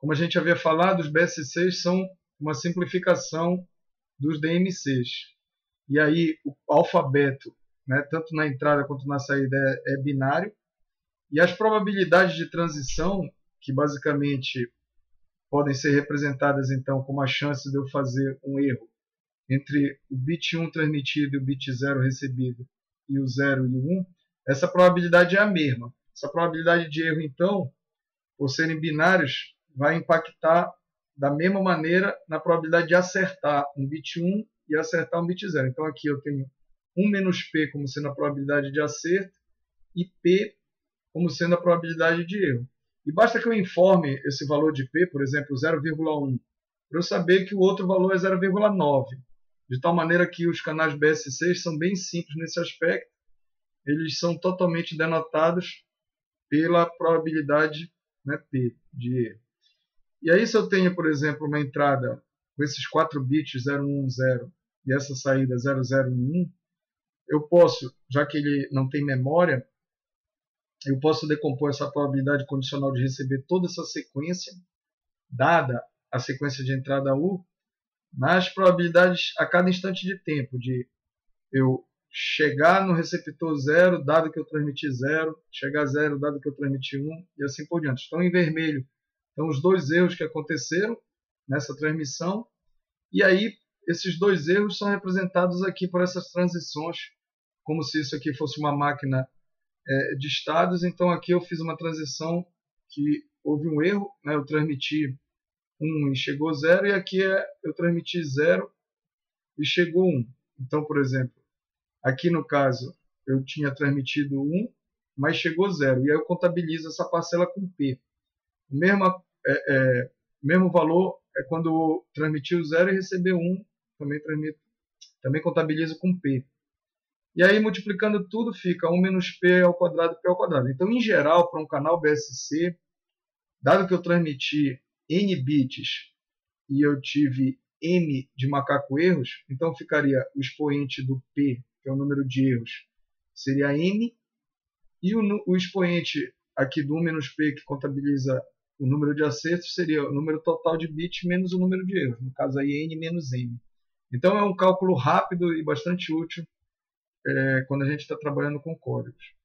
como a gente havia falado, os BSCs são uma simplificação dos DMCs. E aí o alfabeto, né, tanto na entrada quanto na saída, é binário. E as probabilidades de transição, que basicamente podem ser representadas então como a chance de eu fazer um erro entre o bit 1 transmitido e o bit 0 recebido, e o 0 e o 1, essa probabilidade é a mesma. Essa probabilidade de erro, então, por serem binários, vai impactar da mesma maneira na probabilidade de acertar um bit 1 e acertar um bit 0. Então aqui eu tenho 1 menos P como sendo a probabilidade de acerto e P como sendo a probabilidade de erro. E basta que eu informe esse valor de P, por exemplo, 0,1, para eu saber que o outro valor é 0,9. De tal maneira que os canais BSCs são bem simples nesse aspecto. Eles são totalmente denotados pela probabilidade, né, P de erro. E aí, se eu tenho, por exemplo, uma entrada com esses 4 bits 010 e essa saída 0011, eu posso, já que ele não tem memória, eu posso decompor essa probabilidade condicional de receber toda essa sequência, dada a sequência de entrada U, nas probabilidades a cada instante de tempo, de eu chegar no receptor 0, dado que eu transmiti 0, chegar a 0, dado que eu transmiti 1, e assim por diante. Então, em vermelho, estão os dois erros que aconteceram nessa transmissão, e aí esses dois erros são representados aqui por essas transições, como se isso aqui fosse uma máquina de estados. Então, aqui eu fiz uma transição que houve um erro, né? Eu transmiti 1 e chegou 0, e aqui eu transmiti 0 e chegou 1. Então, por exemplo, aqui no caso eu tinha transmitido 1, mas chegou 0, e aí eu contabilizo essa parcela com P. O mesmo valor é quando eu transmiti o 0 e recebeu 1, também contabilizo com P. E aí, multiplicando tudo, fica 1 menos P ao quadrado, P ao quadrado. Então, em geral, para um canal BSC, dado que eu transmiti N bits e eu tive M de macaco erros, então ficaria o expoente do P, que é o número de erros, seria N, e o expoente aqui do 1 menos P, que contabiliza o número de acertos, seria o número total de bits menos o número de erros, no caso aí N menos M. Então é um cálculo rápido e bastante útil quando a gente está trabalhando com códigos.